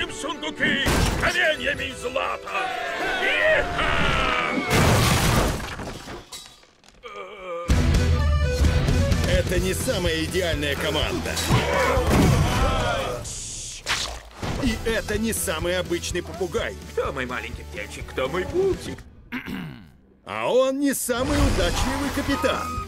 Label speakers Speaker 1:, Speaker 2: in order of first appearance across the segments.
Speaker 1: наполним сундуки каменьями и златом.
Speaker 2: Это не самая идеальная команда. И это не самый обычный попугай.
Speaker 1: Кто мой маленький птенчик, кто мой пупсик?
Speaker 2: А он не самый удачливый капитан.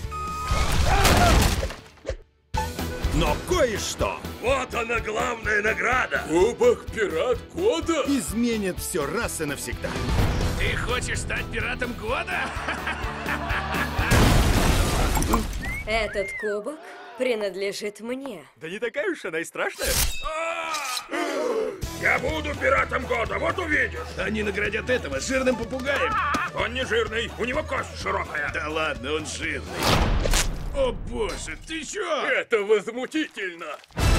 Speaker 2: Но кое-что
Speaker 1: Вот она, главная награда.
Speaker 3: Кубок Пират Года?
Speaker 2: изменит все раз и навсегда.
Speaker 4: Ты хочешь стать пиратом года?
Speaker 5: Этот кубок принадлежит мне.
Speaker 1: Да не такая уж она и страшная. Я буду пиратом года, вот увидишь.
Speaker 4: Они наградят этого жирным попугаем.
Speaker 1: Он не жирный, у него кость широкая.
Speaker 4: Да ладно, он жирный. О боже, ты чё?
Speaker 3: Это возмутительно.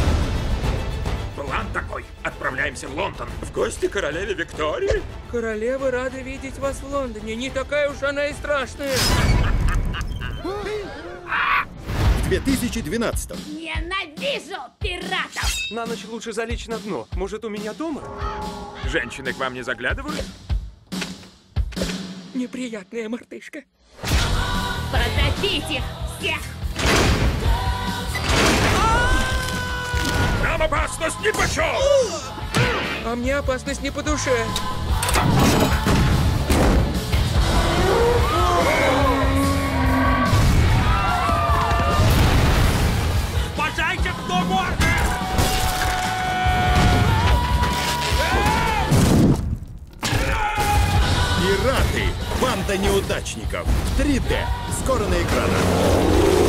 Speaker 1: План такой. Отправляемся в Лондон. В гости к королеве Виктории.
Speaker 6: Королева рада видеть вас в Лондоне. Не такая уж она и страшная.
Speaker 2: В 2012-м
Speaker 7: Ненавижу пиратов!
Speaker 3: На ночь лучше залечь на дно. Может, у меня дома?
Speaker 1: Женщины к вам не заглядывают?
Speaker 6: Неприятная мартышка.
Speaker 7: Протопить их всех!
Speaker 1: Нам опасность нипочем!
Speaker 6: А мне опасность не по душе.
Speaker 1: Спасайте, кто может!
Speaker 2: «Пираты. Банда неудачников». 3D. Скоро на экранах.